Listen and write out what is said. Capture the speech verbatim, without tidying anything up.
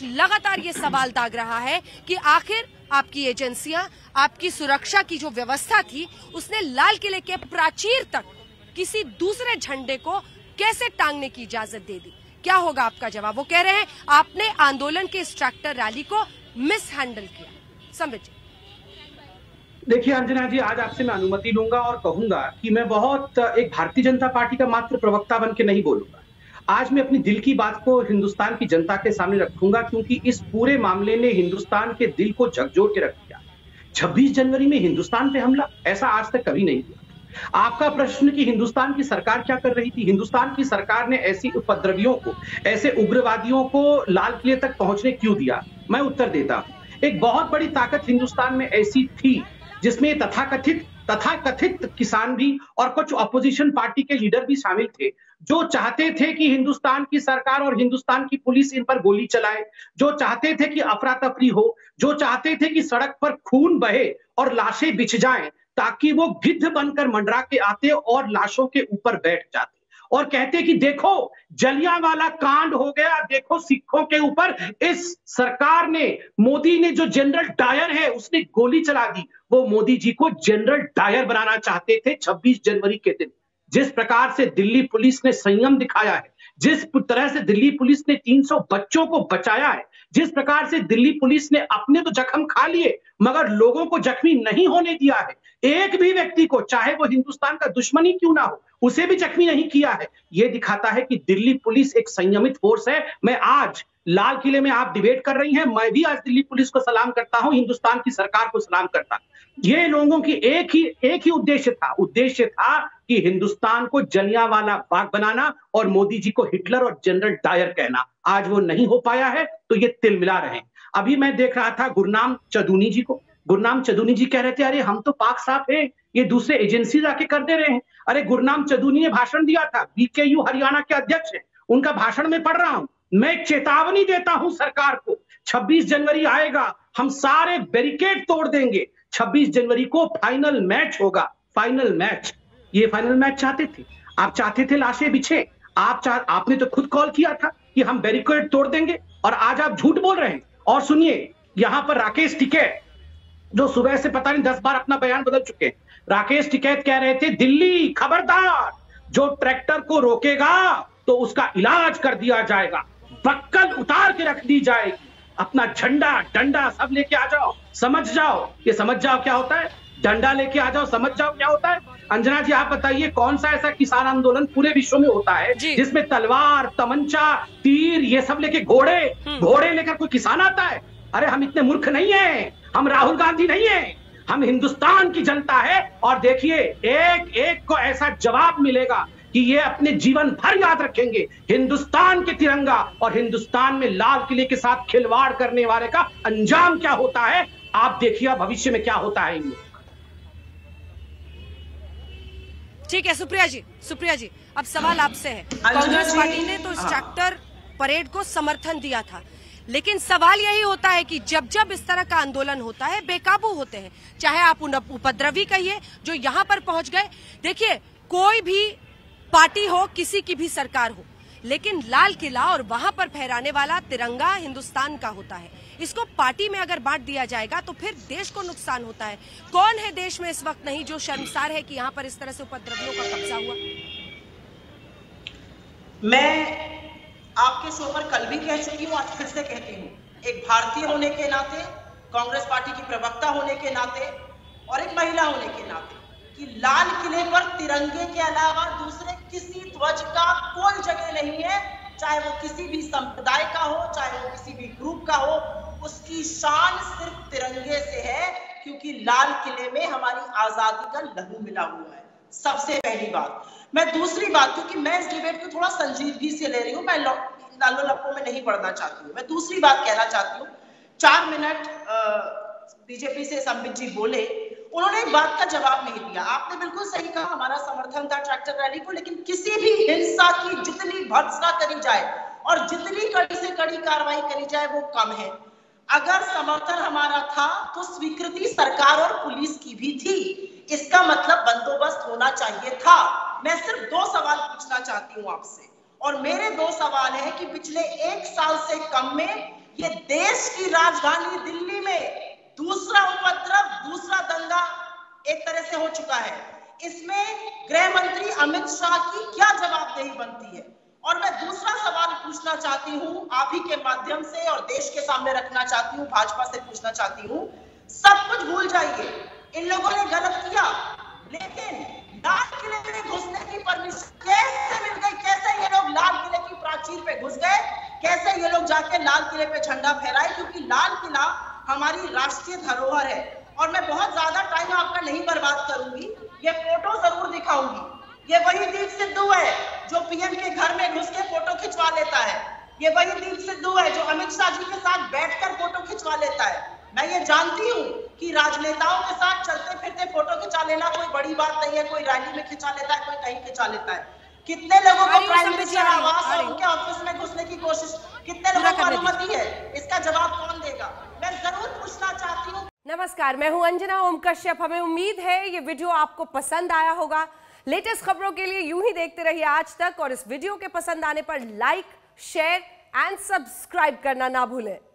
विपक्ष लगातार ये सवाल दाग रहा है कि आखिर आपकी एजेंसियां, आपकी सुरक्षा की जो व्यवस्था थी, उसने लाल किले के प्राचीर तक किसी दूसरे झंडे को कैसे टांगने की इजाजत दे दी? क्या होगा आपका जवाब? वो कह रहे हैं आपने आंदोलन के इस ट्रैक्टर रैली को मिस हैंडल किया। समृद्ध जी। देखिए अंजना जी, आज आपसे मैं अनुमति लूंगा और कहूंगा कि मैं बहुत एक भारतीय जनता पार्टी का मात्र प्रवक्ता बन के नहीं बोलूंगा। आज मैं अपनी दिल की बात को हिंदुस्तान की जनता के सामने रखूंगा, क्योंकि इस पूरे मामले ने हिंदुस्तान के दिल को झकझोर के रख दिया। छब्बीस जनवरी में हिंदुस्तान पे हमला, ऐसा आज तक कभी नहीं हुआ। आपका प्रश्न कि हिंदुस्तान की सरकार क्या कर रही थी, हिंदुस्तान की सरकार ने ऐसी उपद्रवियों को, ऐसे उग्रवादियों को लाल किले तक पहुंचने क्यों दिया? मैं उत्तर देता हूं। एक बहुत बड़ी ताकत हिंदुस्तान में ऐसी थी जिसमें तथाकथित तथाकथित किसान भी और कुछ अपोजिशन पार्टी के लीडर भी शामिल थे, जो चाहते थे कि हिंदुस्तान की सरकार और हिंदुस्तान की पुलिस इन पर गोली चलाए, जो चाहते थे कि अफरा तफरी हो, जो चाहते थे कि सड़क पर खून बहे और लाशें बिछ जाएं, ताकि वो गिद्ध बनकर मंडरा के आते और लाशों के ऊपर बैठ जाते और कहते कि देखो जलियांवाला कांड हो गया, देखो सिखों के ऊपर इस सरकार ने, मोदी ने, जो जनरल डायर है उसने गोली चला दी। वो मोदी जी को जनरल डायर बनाना चाहते थे छब्बीस जनवरी के दिन। जिस प्रकार से दिल्ली पुलिस ने संयम दिखाया है, जिस तरह से दिल्ली पुलिस ने तीन सौ बच्चों को बचाया है, जिस प्रकार से दिल्ली पुलिस ने अपने तो जख्म खा लिए मगर लोगों को जख्मी नहीं होने दिया है, एक भी व्यक्ति को, चाहे वो हिंदुस्तान का दुश्मन ही क्यों ना हो, उसे भी जख्मी नहीं किया है। यह दिखाता है कि दिल्ली पुलिस एक संयमित फोर्स है। मैं आज लाल किले में, आप डिबेट कर रही हैं, मैं भी आज दिल्ली पुलिस को सलाम करता हूं, हिंदुस्तान की सरकार को सलाम करता हूं। ये लोगों की एक ही एक ही उद्देश्य था, उद्देश्य था कि हिंदुस्तान को जलियांवाला बाग बनाना और मोदी जी को हिटलर और जनरल डायर कहना। आज वो नहीं हो पाया है, तो ये तिल मिला रहे हैं। अभी मैं देख रहा था गुरनाम चौधरी जी को, गुरनाम चौधरी जी कह रहे थे अरे हम तो पाक साफ है, ये दूसरे एजेंसी जाके कर दे रहे हैं। अरे गुरनाम चौधरी ने भाषण दिया था, बीकेयू हरियाणा के अध्यक्ष हैं, उनका भाषण में पढ़ रहा हूं। मैं चेतावनी देता हूं सरकार को, छब्बीस जनवरी आएगा, हम सारे बैरिकेड तोड़ देंगे। छब्बीस जनवरी को फाइनल मैच होगा, फाइनल मैच। ये फाइनल मैच चाहते थे आप, चाहते थे लाशें बिछे, आप चाह आपने तो खुद कॉल किया था कि हम बैरिकेड तोड़ देंगे, और आज आप झूठ बोल रहे हैं। और सुनिए, यहां पर राकेश टिकैत, जो सुबह से पता नहीं दस बार अपना बयान बदल चुके हैं, राकेश टिकैत कह रहे थे दिल्ली खबरदार, जो ट्रैक्टर को रोकेगा तो उसका इलाज कर दिया जाएगा, बक्कल उतार के रख दी जाएगी, अपना झंडा डंडा सब लेके आ जाओ, समझ जाओ। ये समझ जाओ क्या होता है, डंडा लेके आ जाओ, समझ जाओ क्या होता है। अंजना जी आप बताइए, कौन सा ऐसा किसान आंदोलन पूरे विश्व में होता है जिसमें तलवार, तमंचा, तीर, ये सब लेके, घोड़े घोड़े लेकर कोई किसान आता है? अरे हम इतने मूर्ख नहीं है, हम राहुल गांधी नहीं है, हम हिंदुस्तान की जनता है। और देखिए, एक एक को ऐसा जवाब मिलेगा कि ये अपने जीवन भर याद रखेंगे हिंदुस्तान के तिरंगा और हिंदुस्तान में लाल किले के साथ खिलवाड़ करने वाले का अंजाम क्या होता है। आप देखिए भविष्य में क्या होता है। ठीक है सुप्रिया जी, सुप्रिया जी अब सवाल आपसे है। कांग्रेस पार्टी ने तो इस ट्रैक्टर परेड को समर्थन दिया था, लेकिन सवाल यही होता है कि जब जब इस तरह का आंदोलन होता है, बेकाबू होते हैं, चाहे आप उन उपद्रवी कहिए जो यहाँ पर पहुंच गए। देखिए, कोई भी पार्टी हो, किसी की भी सरकार हो, लेकिन लाल किला और वहां पर फहराने वाला तिरंगा हिंदुस्तान का होता है। इसको पार्टी में अगर बांट दिया जाएगा तो फिर देश को नुकसान होता है। कौन है देश में इस वक्त नहीं जो शर्मसार है कि यहाँ पर इस तरह से उपद्रवियों का कब्जा हुआ? मैं आपके शो पर कल भी कह चुकी हूँ, आज फिर से कहती हूँ, एक भारतीय होने के नाते, कांग्रेस पार्टी की प्रवक्ता होने के नाते और एक महिला होने के नाते, कि लाल किले पर तिरंगे के अलावा दूसरे किसी ध्वज का कोई जगह नहीं है, चाहे वो किसी भी संप्रदाय का हो, चाहे वो किसी भी ग्रुप का हो, उसकी शान सिर्फ तिरंगे से है, क्योंकि लाल किले में हमारी आजादी का लहू मिला हुआ है। सबसे पहली बात। मैं दूसरी बात, क्योंकि मैं इस डिबेट को थोड़ा संजीदगी से ले रही हूँ, मैं लालो लप्पो में नहीं पढ़ना चाहती हूँ। मैं दूसरी बात कहना चाहती हूँ। चार मिनट बीजेपी से संबित जी बोले, उन्होंने एक बात का जवाब नहीं दिया। आपने बिल्कुल सही कहा, हमारा समर्थन था ट्रैक्टर रैली को, लेकिन किसी भी हिंसा की जितनी भर्त्सना करी जाए और जितनी कड़ी से कड़ी कार्रवाई करी जाए वो कम है। अगर समर्थन हमारा था तो स्वीकृति सरकार और पुलिस की भी थी, इसका मतलब बंदोबस्त होना चाहिए था। मैं सिर्फ दो सवाल पूछना चाहती हूँ आपसे, और मेरे दो सवाल है कि पिछले एक साल से कम में ये देश की राजधानी दिल्ली में दूसरा उपद्रव, दूसरा दंगा एक तरह से हो चुका है। इसमें गृह मंत्री अमित शाह की क्या जवाबदेही बनती है? और मैं दूसरा सवाल पूछना चाहती हूं आप ही के माध्यम से और देश के सामने रखना चाहती हूं, भाजपा से पूछना चाहती हूं, सब कुछ भूल जाइए, इन लोगों ने गलत किया, लेकिन लाल किले में घुसने की परमिशन कैसे मिल गई? कैसे ये लोग लाल किले की प्राचीर पे घुस गए? कैसे ये लोग जाके लाल किले पे झंडा फहराए? क्योंकि लाल किला हमारी राष्ट्रीय धरोहर है। और मैं बहुत ज्यादा टाइम आपका नहीं बर्बाद करूंगी, ये फोटो जरूर दिखाऊंगी। ये वही दीप सिद्धू है जो पीएम के घर में घुस के फोटो खिंचवा लेता है। ये वही दीप सिद्धू है जो अमित शाह जी के साथ बैठकर फोटो खिंचवा लेता है। मैं ये जानती हूँ कि राजनेताओं के साथ चलते फिरते फोटो खिंचा लेना कोई बड़ी बात नहीं है, कोई रैली में खिंचा लेता है, कोई कहीं खिंचा लेता है। कितने लोगों को प्राइम मिनिस्टर आवास और उनके ऑफिस में घुसने की कोशिश, कितने लोगों को अनुमति है? इसका जवाब कौन देगा? मैं जरूर पूछना चाहती हूँ। नमस्कार, मैं हूं अंजना ओम कश्यप। हमें उम्मीद है ये वीडियो आपको पसंद आया होगा। लेटेस्ट खबरों के लिए यूं ही देखते रहिए आज तक, और इस वीडियो के पसंद आने पर लाइक, शेयर एंड सब्सक्राइब करना ना भूलें।